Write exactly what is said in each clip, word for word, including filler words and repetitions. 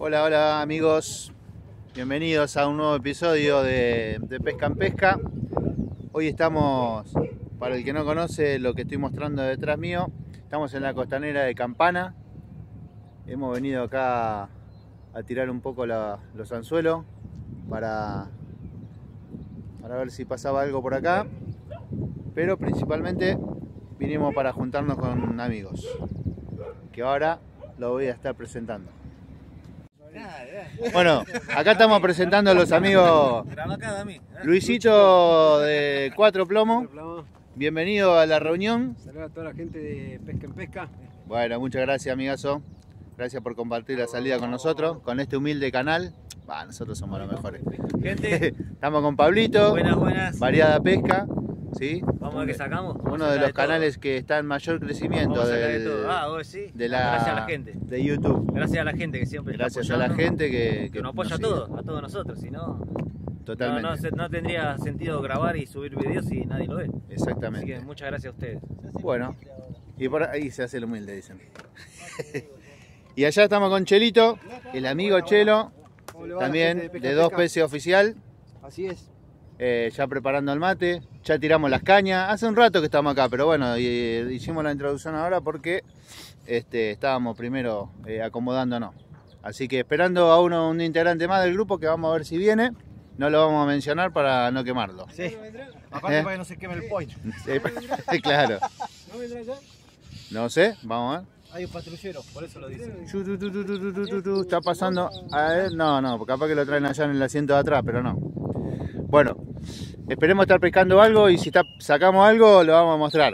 Hola, hola amigos, bienvenidos a un nuevo episodio de, de Pesca en Pesca. Hoy estamos, para el que no conoce lo que estoy mostrando detrás mío, estamos en la costanera de Campana. Hemos venido acá a tirar un poco la, los anzuelos para, para ver si pasaba algo por acá, pero principalmente vinimos para juntarnos con amigos, que ahora lo voy a estar presentando. Bueno, acá estamos presentando a los amigos Luisito de Cuatro Plomo. Bienvenido a la reunión. Saludos a toda la gente de Pesca en Pesca. Bueno, muchas gracias, amigazo. Gracias por compartir la salida con nosotros, con este humilde canal. Bah, nosotros somos los mejores. Gente, estamos con Pablito. Buenas, buenas. Variada Pesca. ¿Sí? Vamos a ver qué sacamos. Vamos Uno de los de canales que está en mayor crecimiento. Vamos a sacar del, de todo. Ah, vos sí. De la, Gracias a la gente. De YouTube. Gracias a la gente que siempre Gracias está a la apoyando, gente que, que, que nos apoya a sigue. todos, a todos nosotros. Si no, Totalmente. no, no, se- no tendría sentido grabar y subir videos si nadie lo ve. Así Exactamente. que muchas gracias a ustedes. Bueno, y por ahí se hace el humilde, dicen. Y allá estamos con Chelito, el amigo Chelo, ¿Cómo le va a la también gente Pesca de en Dos Pesca? Peces Oficial, Así es. eh, ya preparando el mate, ya tiramos las cañas. Hace un rato que estamos acá, pero bueno, y, eh, hicimos la introducción ahora porque este, estábamos primero eh, acomodándonos. Así que esperando a uno, un integrante más del grupo que vamos a ver si viene. No lo vamos a mencionar para no quemarlo. Sí. Aparte ¿Eh? para que no se queme el point. Sí, claro. ¿No vendrá ya? No sé, vamos a ver. Hay un patrullero, por eso lo dice. Chu, tu, tu, tu, tu, tu, tu, tu, tu, está pasando. A ver, no, no, capaz que lo traen allá en el asiento de atrás, pero no. Bueno, esperemos estar pescando algo y si está, sacamos algo lo vamos a mostrar.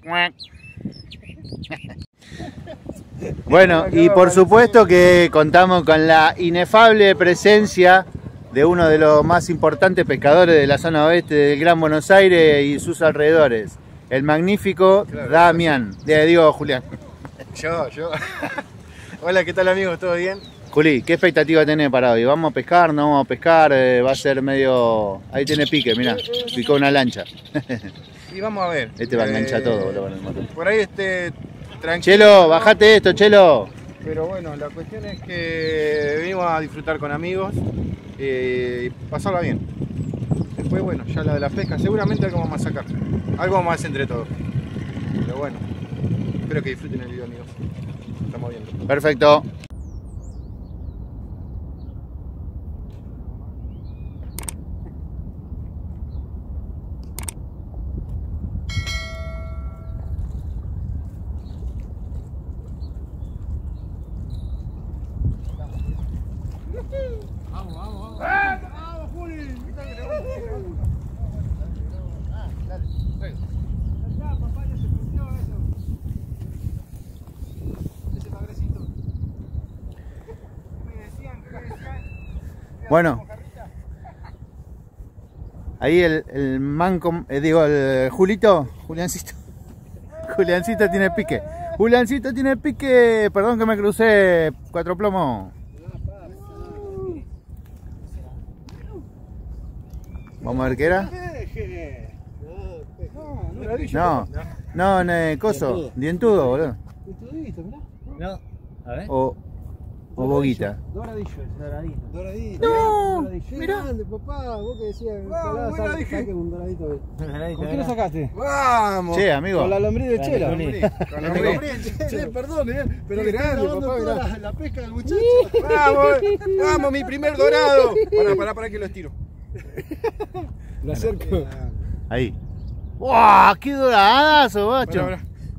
Bueno, y por supuesto que contamos con la inefable presencia de uno de los más importantes pescadores de la zona oeste del Gran Buenos Aires y sus alrededores, el magnífico Claro, Damián. De, digo, Julián. Yo, yo. Hola, ¿qué tal amigos? ¿Todo bien? Juli, ¿qué expectativa tenés para hoy? ¿Vamos a pescar? ¿No vamos a pescar? Eh, va a ser medio... Ahí tiene pique, mirá, picó una lancha. Y vamos a ver. Este va a enganchar Eh, todo, boludo, con el motor. Por ahí este tranquilo. Chelo, ¿no? bajate esto, Chelo. Pero bueno, la cuestión es que venimos a disfrutar con amigos eh, y pasarla bien. Después, bueno, ya la de la pesca, seguramente algo vamos a sacar. Algo vamos a hacer entre todos. Pero bueno, espero que disfruten el video, amigos. Estamos viendo. Perfecto. Vamos, vamos, vamos. ¡Vamos, Juli! Bueno. Ahí el, el manco, eh, digo, el Julito, Juliancito. Juliancito tiene pique. Juliancito tiene pique. Perdón que me crucé, Cuatro Plomo. Vamos a ver qué era. No, no, no, coso, dientudo, boludo. No, a ver. O, o boguita. Doradillo. Doradito. Doradito. No, Doradillo. mirá. Grande, papá, vos que decías, Vamos, ojalá buena, saque- dije. saque un doradito. Doradito, ¿Con qué lo ¿verdad? sacaste? ¡Vamos! Che, amigo. Con la lombriz de Dale, chela. Juli. Con la Amigo. lombriz. Che, perdón, eh, pero Qué le estoy grande, grabando papá, toda mirá. la, la pesca del muchacho. ¡Vamos! ¡Vamos, mi primer dorado! Pará, pará, pará que lo estiro. Lo acerco. Ahí. ¡Wow! ¡Qué doradazo, bacho! Pará,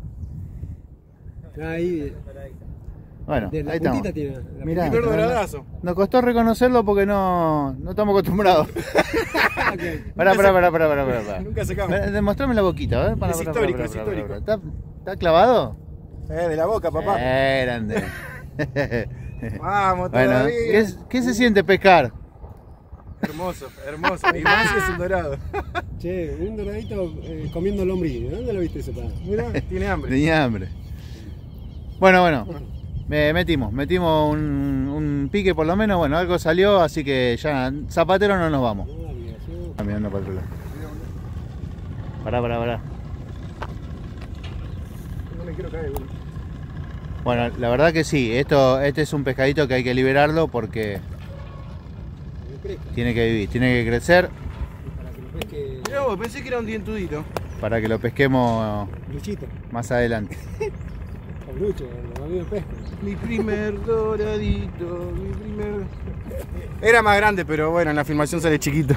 pará. Ahí, Bueno, de la ahí estamos. puntita tiene. La Mirá. Primer doradazo. Nos costó reconocerlo porque no, no estamos acostumbrados. Pará, pará, pará, pará, pará, pará, pará. Nunca sacamos. Pará, Demostrame la boquita, a ver. Pará, Es pará, histórico, pará, es pará, pará, histórico. pará. ¿Está, ¿Está clavado? Eh, de la boca, papá. Eh, grande. Vamos, Bueno, todavía. ¿qué, qué se siente pescar? Hermoso, hermoso. Y más si es un dorado. Che, un doradito eh, comiendo lombriz. ¿Dónde lo viste ese pan? Mira, tiene hambre. Tenía hambre. Bueno, bueno. Me metimos, metimos un, un pique por lo menos. Bueno, algo salió, así que ya zapatero no nos vamos. No, amiga, yo- Ah, mirando para otro lado. Pará, pará, pará. No me quiero caer, boludo. Bueno, la verdad que sí, esto, este es un pescadito que hay que liberarlo porque tiene que vivir, tiene que crecer. Para que lo pesque Mirá vos, pensé que era un dientudito. Para que lo pesquemos Luchito. más adelante. O Lucho, los amigos pesca. Mi primer doradito, mi primer... Era más grande, pero bueno, en la filmación sale chiquito.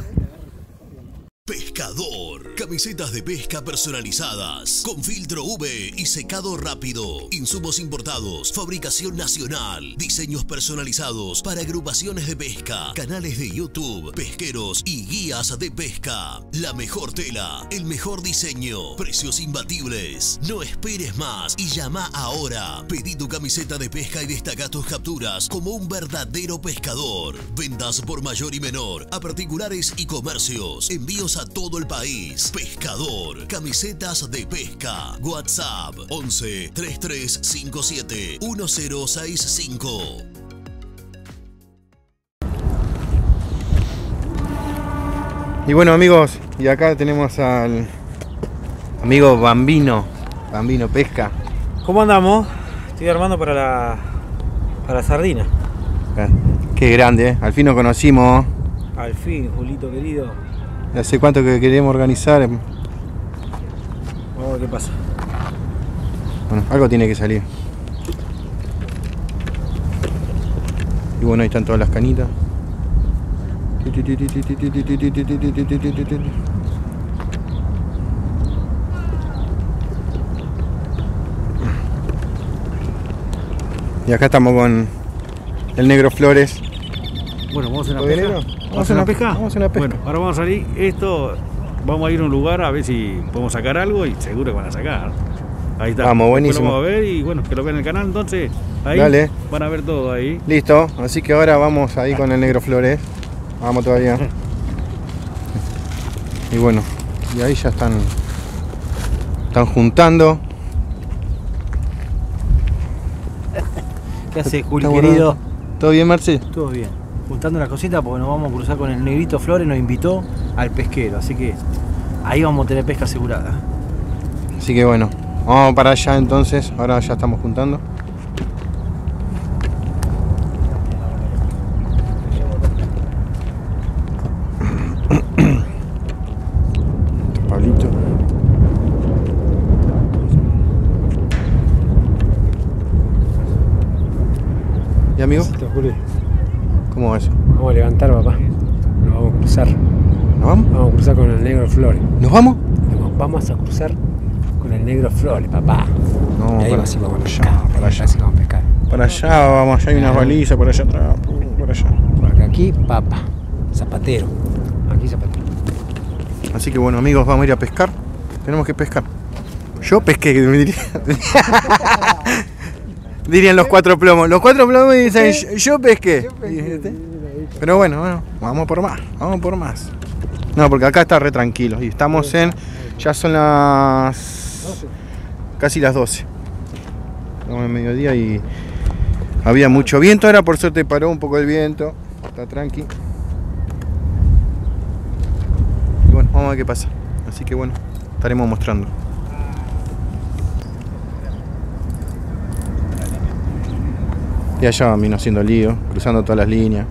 Pescador. Camisetas de pesca personalizadas, con filtro U V y secado rápido. Insumos importados, fabricación nacional, diseños personalizados para agrupaciones de pesca, canales de YouTube, pesqueros y guías de pesca. La mejor tela, el mejor diseño, precios imbatibles. No esperes más y llama ahora. Pedí tu camiseta de pesca y destaca tus capturas como un verdadero pescador. Ventas por mayor y menor a particulares y comercios. Envíos a todo el país. Pescador. Camisetas de pesca. WhatsApp once, treinta y tres cincuenta y siete, diez sesenta y cinco. Y bueno, amigos, y acá tenemos al amigo Bambino. Bambino Pesca. ¿Cómo andamos? Estoy armando para la para la sardina. Ah, qué grande, ¿eh? Al fin nos conocimos. Al fin, Julito querido. ¿Hace cuánto que queremos organizar? Vamos a ver qué pasa. Bueno, algo tiene que salir. Y bueno, ahí están todas las canitas. Y acá estamos con el Negro Flores. Bueno, vamos a hacer una ¿Todo bien, pesca. Negro? ¿Vamos a hacer una pesca? Vamos a hacer una pesca. Bueno, ahora vamos a salir. Esto, vamos a ir a un lugar a ver si podemos sacar algo y seguro que van a sacar. Ahí está. Vamos, Después buenísimo. lo vamos a ver y bueno, que lo vean en el canal. Entonces, ahí Dale. van a ver todo ahí. Listo, así que ahora vamos ahí con el Negro Flores. Vamos todavía. Y bueno, y ahí ya están están juntando. ¿Qué hace, Juli, Está querido? bueno. ¿Todo bien, Marce? Todo bien. Juntando las cositas porque nos vamos a cruzar con el Negrito Flores, nos invitó al pesquero, así que ahí vamos a tener pesca asegurada. Así que bueno, vamos para allá entonces. Ahora ya estamos juntando. Pablito. ¿Y amigo? Juli. ¿Cómo va eso? Vamos a levantar, papá. Nos vamos a cruzar. ¿Nos vamos? Vamos a cruzar con el Negro Flores. ¿Nos vamos? Nos vamos a cruzar con el Negro Flores, papá. No, y ahí para, sí vamos a para pescar. allá, para Ahí allá. sí vamos a pescar. Para allá vamos, allá hay unas balizas, por allá atrás, por allá. Porque aquí, papá. Zapatero. Aquí zapatero. Así que bueno, amigos, vamos a ir a pescar. Tenemos que pescar. Yo pesqué, me diría. Dirían los cuatro plomos. Los cuatro plomos dicen, yo, yo pesqué. Pero bueno, bueno, vamos por más, vamos por más. No, porque acá está re tranquilo. Y estamos en, ya son las, casi las doce. Estamos en mediodía y había mucho viento. Ahora por suerte paró un poco el viento. Está tranqui. Y bueno, vamos a ver qué pasa. Así que bueno, estaremos mostrando. Y allá vino haciendo lío, cruzando todas las líneas.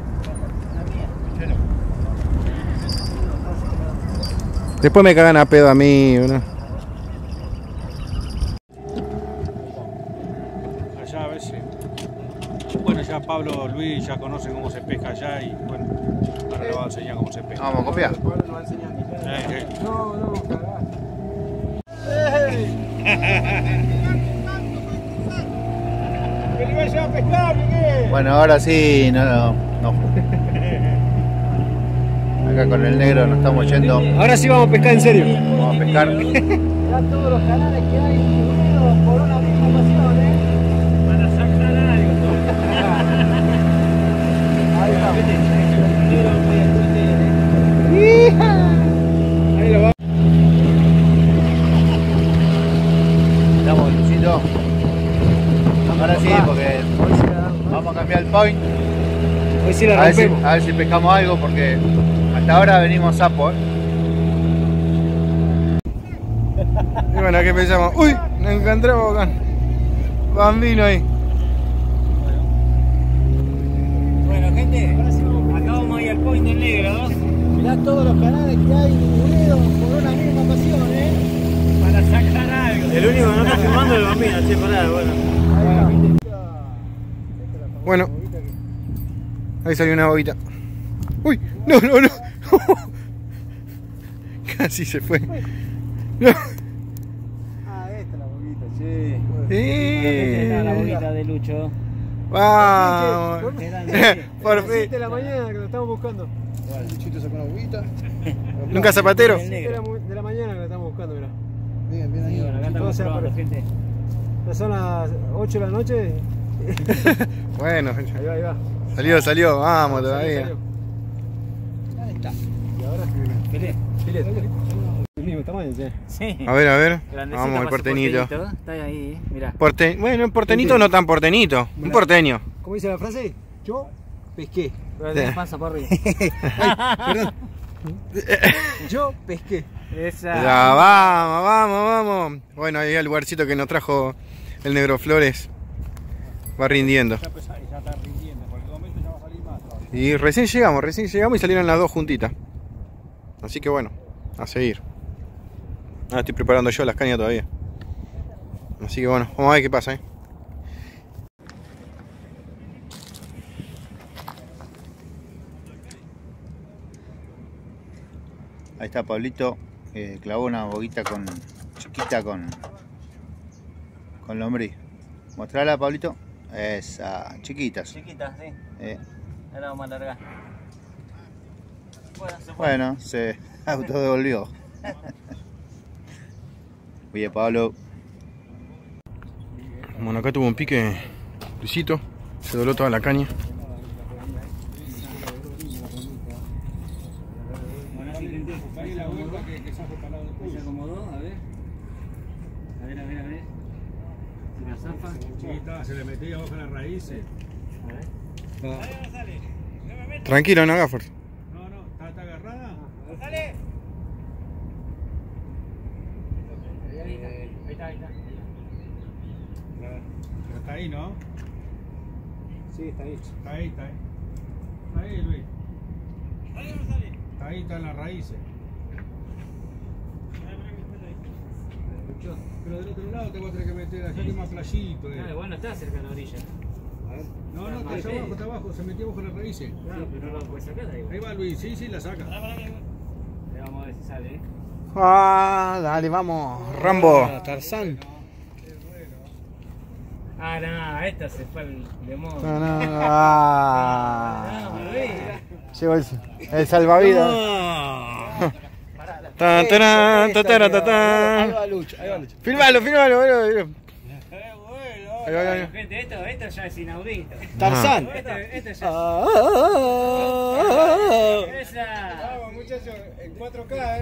Después me cagan a pedo a mí, ¿no? Allá a veces. Bueno, ya Pablo Luis ya conoce cómo se pesca allá y bueno, ahora le va a enseñar cómo se pesca. Vamos a copiar. Eh, eh. No, no, cagá. Bueno, ahora sí, no, no. Acá con el negro nos estamos yendo. Ahora sí vamos a pescar en serio. Vamos a pescar. Ya todos los canales que hay unidos por una misma pasión, ¿eh? Para sacar algo. Ahí está. Ahí lo va. Estamos, Luchito. Ahora sí, porque vamos a cambiar el point. Hoy sí la A ver, si, rompemos. a ver si pescamos algo, porque hasta ahora venimos sapo, ¿eh? Y bueno, ¿qué pensamos? ¡Uy! Nos encontramos con Bambino ahí. Bueno, gente, acá vamos a ir al point del negro, ¿no? Mirá todos los canales que hay unidos por una misma pasión, ¿eh? Para sacar algo. El único que no está filmando es el Bambino, che, pará, bueno. Bueno, ahí salió una bobita. Uy, no, no, no. Casi se fue. No. Ah, esta es la boquita, che. Eh. Esta es la boquita de Lucho. Vamos. Por A las siete fin. de la mañana que lo estamos buscando. Luchito sacó una boguita. Nunca zapatero. A las siete de la, de la mañana que lo estamos buscando, mirá. Bien, bien Sí, ahí. bueno, acá estamos Entonces, probando, pero- gente. Ya son las ocho de la noche. Bueno, Ahí va, ahí va. salió, salió. Vamos todavía. Salió. ¿Dónde está? Y ahora, Filé. filete. El mismo tamaño, che. Sí. A ver, a ver. Grandecito Vamos, el para su porteñito. porteñito, está ahí, eh, mirá. Porte... Bueno, un porteñito no tan porteñito. Un porteño. ¿Cómo dice la frase? Yo pesqué. Pero tiene panza por arriba. Perdón. Yo pesqué. Esa. Ya, vamos, vamos, vamos. Bueno, ahí el lugarcito que nos trajo el Negro Flores va rindiendo. Ya, pues, ya está rindiendo, en cualquier momento ya va a salir más. Y recién llegamos, recién llegamos y salieron las dos juntitas. Así que bueno, a seguir. Ah, estoy preparando yo las cañas todavía. Así que bueno, vamos a ver qué pasa, eh. Ahí está Pablito, eh, clavó una boguita con chiquita con con lombriz. Mostrala, Pablito. Esa, chiquitas. Chiquita, sí. Eh, Ahora vamos a largar. Bueno, se fue. bueno, se autodevolvió. Oye, Pablo. Bueno, acá tuvo un pique Luisito, se dobló toda la caña. Bueno, así gente. Ahí la vuelta que, que zafe para el lado del Se culo. acomodó, a ver. A ver, a ver, a ver. Si la zafa. Chiquita, se le metía abajo en las raíces. A ver. Tranquilo, no hagas fuerza. No, no, está, está agarrada. Ahí está, ahí está. Pero está ahí, ¿no? Sí, está ahí. Está ahí, está ahí. Está ahí, Luis. Está ahí, está en las raíces. Pero del otro lado te voy a tener que meter allá que es más playito. Eh. Claro, bueno, está cerca de la orilla. No, no, está allá abajo, está abajo, se metió bajo las raíces. Claro, pero no lo puedes sacar de ahí. Ahí va Luis, sí, sí, la saca. Le vamos a ver si sale, eh. Ah, dale, vamos. Rambo. Tarzán. Ah, no, esta se fue al demonio. No, no, no. Ah. No, Luis. Llegó el, el salvavidas. Tan, tarán, ta, tarán, ta, Ahí tan. va Lucho, ahí va Lucho. Filmalo, filmalo, filmalo. Qué bueno. Ahí va, ahí va. Gente, esto, esto ya es inaudito. Tarzán. Esto, esto ya Ah, es. Esa. Vamos, muchachos, en cuatro K, eh.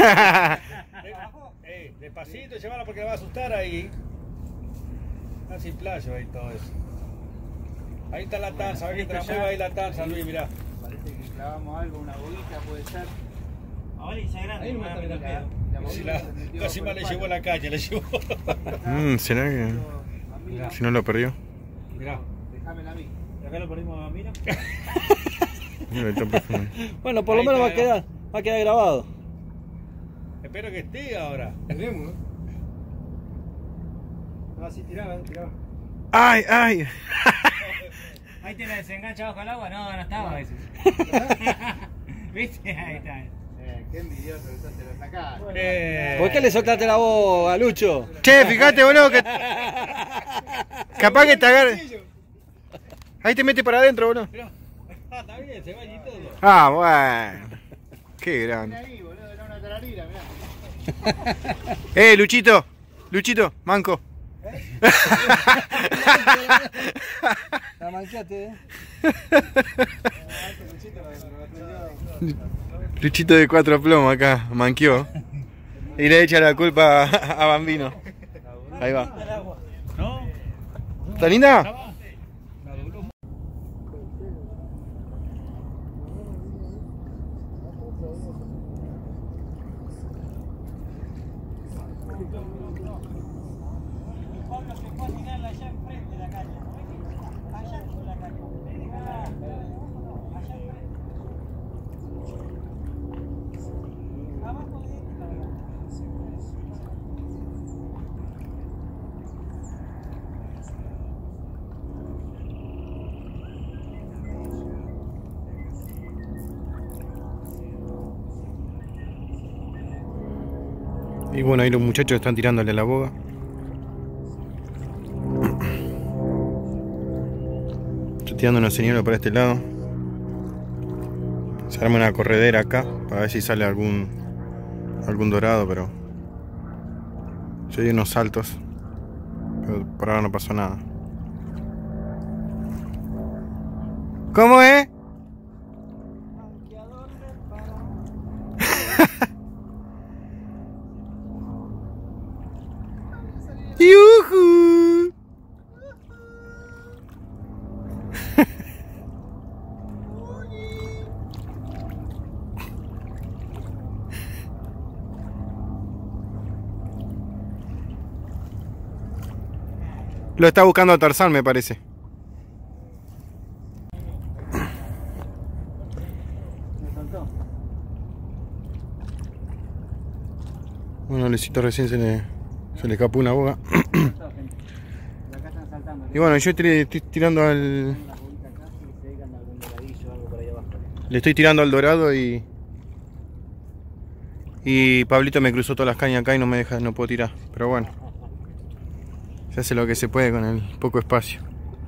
Eh, despacito, llévala porque la va a asustar ahí. Está sin playo ahí todo eso. Ahí está la tanza, a ver que te la mueva ahí la tanza, Luis, mirá. Parece que clavamos algo, una bolita puede ser. Ahora ya grande, Ahí no no mata me la la cara. pedo. Si la, casi más le llevó a la calle, le llevó. Mm, ¿será que si no lo perdió? Mirá. Déjamela a mí. ¿Y acá lo perdimos a Bambino? Mira, está profundo. Bueno, por lo Ahí menos va a está, quedar, va a quedar grabado. Espero que esté ahora. Veremos, ¿eh? Ah, sí, tiraba, tiraba. ¡Ay, ay! Ahí te la desengancha bajo el agua. No, no estaba a veces. ¿Viste? Ahí está. Eh, qué envidioso que sos, te lo sacás. Eh, ¿Por qué le soltaste la voz a Lucho? Che, fíjate, boludo, que. Capaz que te agarre. Ahí te mete para adentro, boludo. ah, está bien, se va allí todo. Ah, bueno. Qué grande. Ahí, boludo, era una tararira, mirá. Eh, Luchito. Luchito, manco. La manqueaste, eh. Luchito de cuatro plomos acá, manqueó. Y le echa la culpa a Bambino. Ahí va. ¿No? ¿Está linda? Pablo se fue a tirar la llave. Y bueno, ahí los muchachos están tirándole la boga. Estoy tirando una señora para este lado. Se arma una corredera acá para ver si sale algún algún dorado, pero yo di unos saltos, pero por ahora no pasó nada. ¿Cómo es? ¡Yujú! Lo está buscando a Tarzán, me parece. Bueno, Luisito recién se le, se le escapó una boga. Y bueno, yo estoy, estoy tirando al... Le estoy tirando al dorado y... Y Pablito me cruzó todas las cañas acá y no me deja, no puedo tirar. Pero bueno. Se hace lo que se puede con el poco espacio.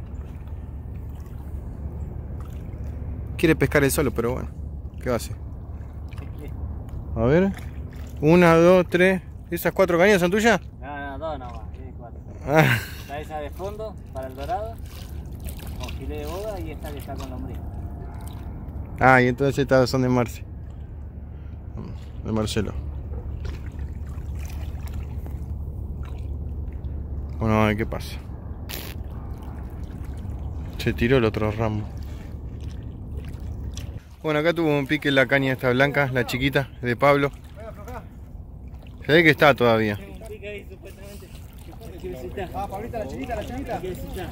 Quiere pescar él solo, pero bueno. ¿Qué va a hacer? A ver. Una, dos, tres. ¿Esas cuatro cañas son tuyas? No, no, dos nomás, tiene cuatro. Ah. Está esa de fondo para el dorado, con filé de boga, y esta que está con lombriz. Ah, y entonces estas son de Marce. De Marcelo. Bueno, a ver qué pasa. Se tiró el otro ramo. Bueno, acá tuvo un pique en la caña esta blanca, la chiquita, de Pablo. Se ve que está todavía. Ah, Pablita, la chiquita, la chiquita.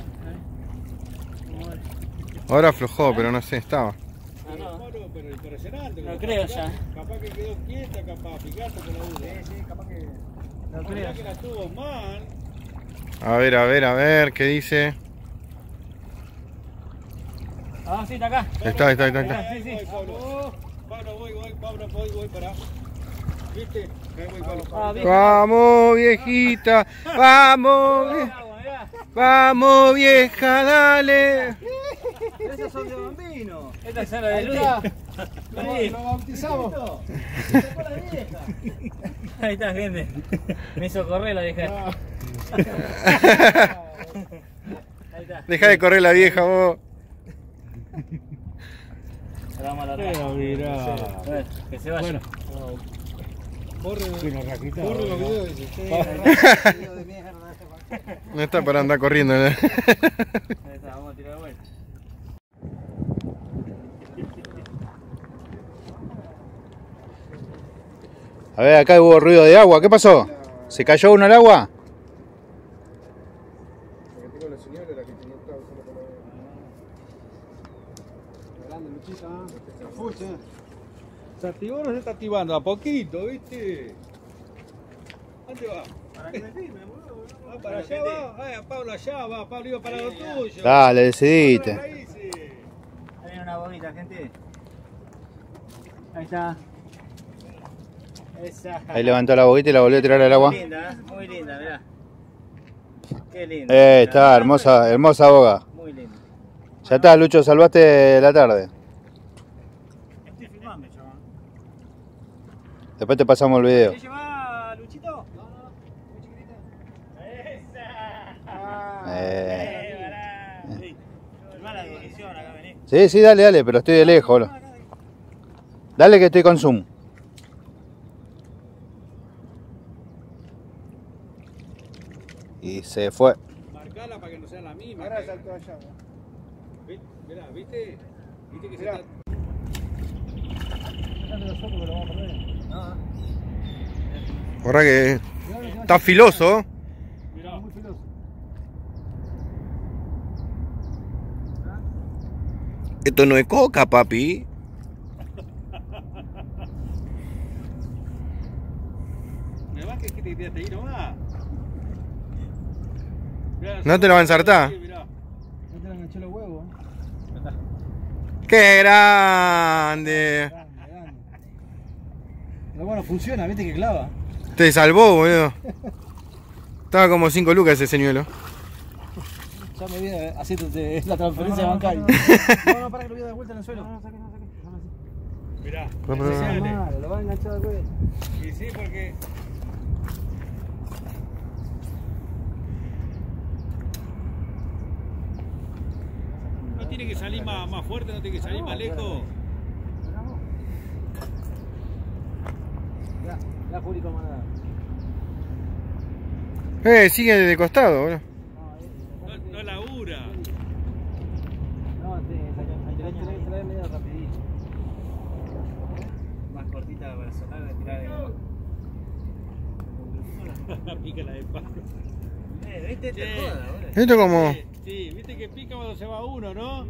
Ahora aflojó, pero no sé, estaba. Ah, no. Pero impresionante. No creo ya. Capaz que quedó quieta, capaz, fíjate con la duda. Sí, sí, capaz que... No creo. Que la tuvo mal. A ver, a ver, a ver, ¿qué dice? Ah, sí, está acá. Está, está, está, está. Sí, sí. Pablo, Pablo, voy, voy, Pablo, voy, voy para. ¿Viste? Ahí voy, Pablo. Ah, bien. Vamos, viejita, vamos, vie- vamos, vieja, dale. Esos son de bambino. Esta es la de Luis. Lo, lo bautizamos. Ahí está, gente. Me hizo correr la vieja. Ahí está. Deja de correr la vieja, vos. Ahora vamos a la Pero mirá. Bueno, que se vaya. Bueno. Corre, corre los videos. De mierda. No está para andar corriendo, ¿no? Ahí está, vamos a tirar de vuelta. A ver, acá hubo ruido de agua. ¿Qué pasó? ¿Se cayó uno al agua? Se activó o no se está activando, a poquito, ¿viste? ¿Dónde va? Para que me firme, boludo. Ah, para allá va. Ah, Pablo allá va. Pablo iba para lo tuyo. Dale, decidiste. Ahí raíces. Ahí viene una boguita, gente. Ahí está. Esa. Ahí levantó la boquita y la volvió a tirar al agua. Muy linda, ¿eh? Muy linda, mirá. Qué linda. Eh, está hermosa, hermosa boga. Muy linda. Ya está, Lucho, salvaste la tarde. Estoy filmando, chaval. Después te pasamos el video. ¿Qué lleva, Luchito? No, no, muy chiquitita. ¡Esa! Eh. Sí. Filmá la división, acá vení. Sí, sí, dale, dale, pero estoy de lejos, boludo. Dale que estoy con zoom. Y se fue. Marcala para que no sea la misma. Ahora saltó allá. ¿Viste? Mirá, ¿viste? ¿Viste que se Mirá. está... Ahora que está filoso. Mirá. Muy filoso. Esto no es coca, papi. Me va que te tiraste ahí nomás. Mirá, No te la va a ensartar. Sí, mirá. No te la enganché los huevos. ¡Qué grande! Grande, grande. Pero bueno, funciona, viste que clava. Te salvó, boludo. Estaba como cinco lucas ese señuelo. Ya me viene haciéndote la transferencia bancaria. No, no, para que lo voy a dar vuelta en el suelo. No, no, saque, no, saque. Mirá, No, pero- enseñale. Malo, lo va a enganchar después. Y sí, porque... No tiene que salir más, más fuerte, no tiene que salir más lejos. Ya, ya público mandado. Eh, sigue de costado, boludo. No, no labura. No, tenés que traer medio rapidito. Más cortita para sonar, de tirar de... Pica la de palo. Eh, ¿viste? Te Che. joda, boludo. Esto como... Sí, sí, viste que pica cuando se va uno, ¿no?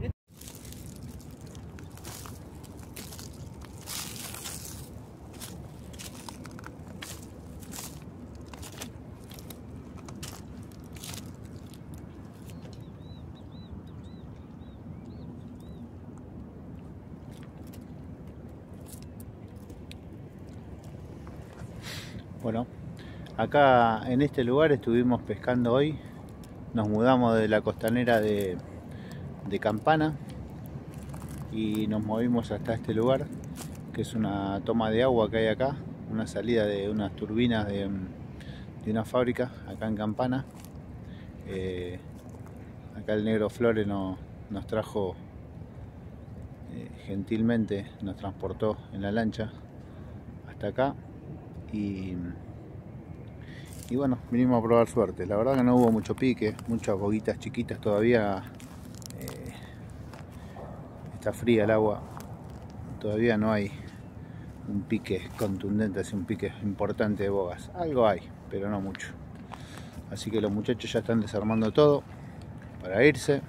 Bueno, acá en este lugar estuvimos pescando hoy. Nos mudamos de la costanera de, de Campana y nos movimos hasta este lugar, que es una toma de agua que hay acá, una salida de unas turbinas de, de una fábrica acá en Campana. Eh, acá el negro Flores nos, nos trajo eh, gentilmente, nos transportó en la lancha hasta acá. Y, y bueno, vinimos a probar suerte. La verdad que no hubo mucho pique, muchas boguitas chiquitas todavía. Eh, está fría el agua, todavía no hay un pique contundente, así un pique importante de bogas. Algo hay, pero no mucho. Así que los muchachos ya están desarmando todo para irse.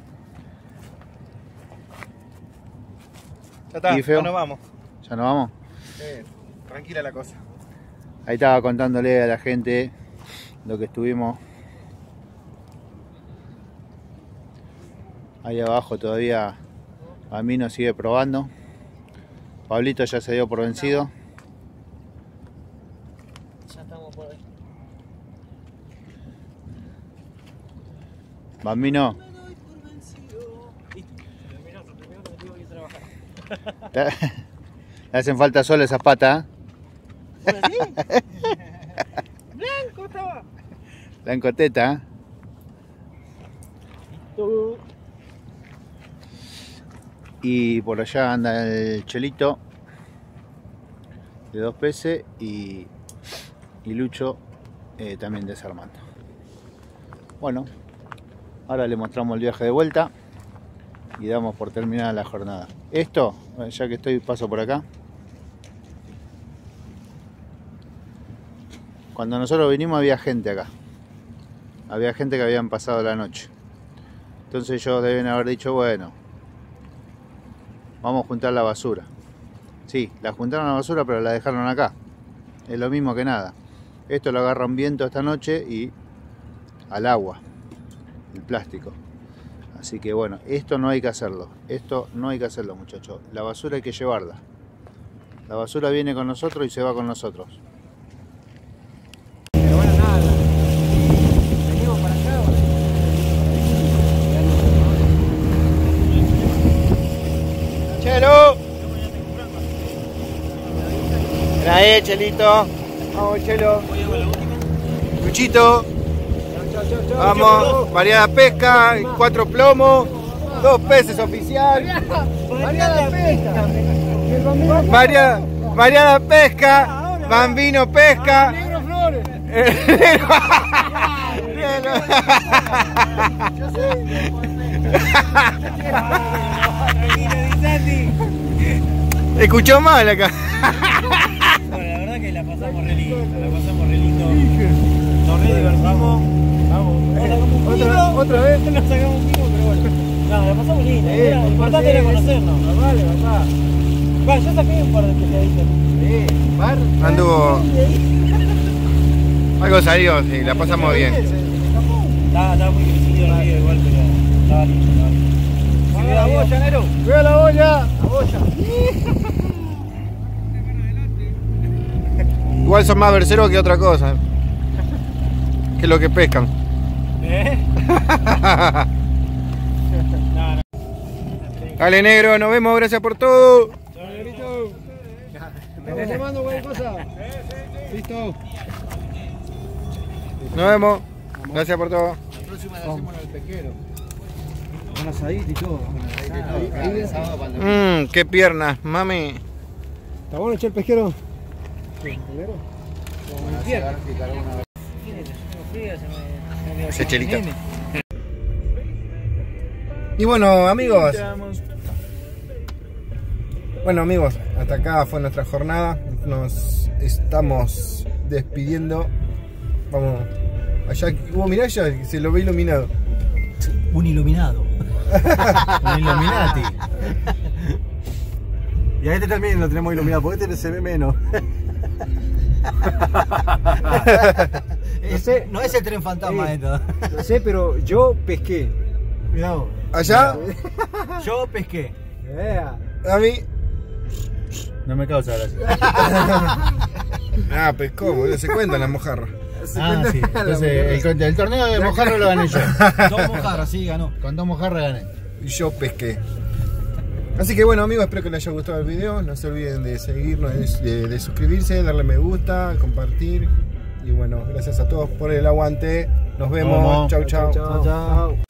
Ya está, ¿Y feo? ya nos vamos. ¿Ya nos vamos? Eh, tranquila la cosa. Ahí estaba contándole a la gente lo que estuvimos. Ahí abajo todavía Bambino sigue probando. Pablito ya se dio por vencido. Ya estamos por ahí. Bambino, Terminó, terminó que me tengo que ir a trabajar. te, le hacen falta solo esas patas, ¿eh? ¿Ahora sí? Blanco estaba. Blanco teta, ¿eh? Tú. Y por allá anda el Chelito de dos peces y, y Lucho eh, también desarmando. Bueno, ahora le mostramos el viaje de vuelta y damos por terminada la jornada. Esto, ya que estoy, paso por acá. Cuando nosotros vinimos había gente acá. Había gente que habían pasado la noche. Entonces ellos deben haber dicho, bueno, vamos a juntar la basura. Sí, la juntaron la basura, pero la dejaron acá. Es lo mismo que nada. Esto lo agarra un viento esta noche y al agua, el plástico. Así que bueno, esto no hay que hacerlo. Esto no hay que hacerlo, muchachos. La basura hay que llevarla. La basura viene con nosotros y se va con nosotros. Pero bueno, nada. Venimos para acá. ¡Chelo! Trae, Chelito. Vamos, Chelo. Luchito. Vamos, variada pesca, cuatro plomos, dos peces oficial. Variada pesca. Variada, variada pesca, Bambino pesca. Negro Flores. Escuchó mal acá. Bueno, la verdad que la pasamos re lindo, la pasamos re lindo. Nos re divertimos. Vamos. Otra, otra vez. Nos sacamos un pico, pero bueno. No, la pasamos linda. Eh, Era, lo importante era conocernos. Ah, vale, papá. Bueno, yo saqué un par de pescaditos. Sí, par. Anduvo. Algo salió, sí, la pasamos bien. Estaba, estaba muy crecido el río igual, pero estaba lindo. Estaba lindo. Si Cuidado la boya, Nero. Cuidado la boya. La boya. Igual son más berceros que otra cosa. Que lo que pescan. ¿Eh? No, no. Dale, negro, nos vemos, gracias por todo. Negrito. ¿Estamos llamando cualquier cosa? Listo. Nos vemos. Gracias por todo. La próxima la hacemos en el pesquero. Un asadito y todo. Mmm, qué piernas, mami. ¿Está bueno echar el pesquero? Sí. ¿Primero? Se chelita. Y bueno, amigos. Bueno, amigos, hasta acá fue nuestra jornada. Nos estamos despidiendo. Vamos. Allá hubo, mirá, ya se lo ve iluminado. Un iluminado. Un Illuminati. Y a este también lo tenemos iluminado, porque este se ve menos. Ese, no es el tren fantasma esto. No sé, pero yo pesqué. Mirá vos. Allá, Yo pesqué. Vea. a mí. No me causa gracia. Ah, pescó, boludo, se cuentan las mojarras. Ah, sí. Entonces, el, el torneo de mojarra lo gané yo. Dos mojarras, sí, ganó. Con dos mojarras gané. Y yo pesqué. Así que bueno, amigos, espero que les haya gustado el video. No se olviden de seguirnos, de, de suscribirse, darle me gusta, compartir. Y bueno, gracias a todos por el aguante. Nos vemos. Vamos. Chau, chau. Chao, chao.